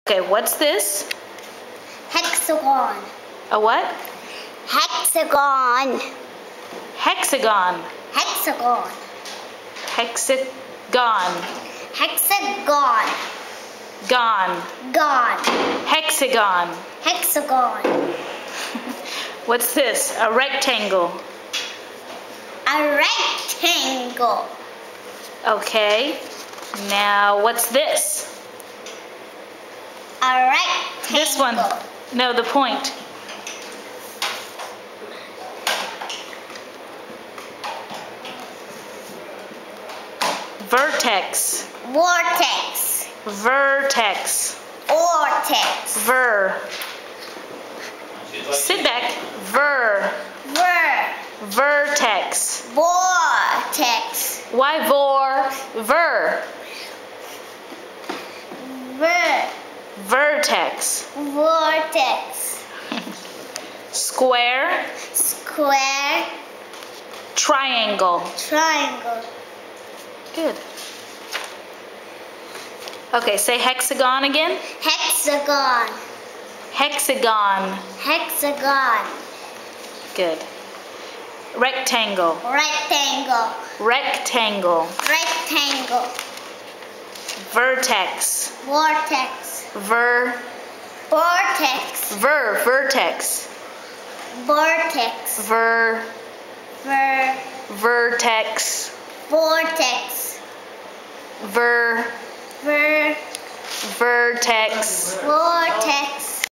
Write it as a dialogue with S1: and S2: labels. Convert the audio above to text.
S1: Okay, what's this?
S2: Hexagon.
S1: A what?
S2: Hexagon.
S1: Hexagon.
S2: Hexagon.
S1: Hexagon.
S2: Hexagon.
S1: Gone.
S2: Gone.
S1: Hexagon.
S2: Hexagon.
S1: What's this? A rectangle.
S2: A rectangle.
S1: Okay. Now, what's this?
S2: A rectangle.
S1: This one. No, the point. Vertex.
S2: Vortex.
S1: Vertex.
S2: Vortex.
S1: Ver. Sit back. Ver. Vertex.
S2: Vortex.
S1: Why vor? Ver. Vertex.
S2: Vortex.
S1: Square.
S2: Square.
S1: Triangle.
S2: Triangle.
S1: Good. Okay, say hexagon again.
S2: Hexagon.
S1: Hexagon.
S2: Hexagon.
S1: Good. Rectangle.
S2: Rectangle.
S1: Rectangle.
S2: Rectangle.
S1: Vertex.
S2: Vortex.
S1: Ver.
S2: Vortex.
S1: Vertex.
S2: Vortex.
S1: Vertex.
S2: Vortex.
S1: Vertex.
S2: Vortex.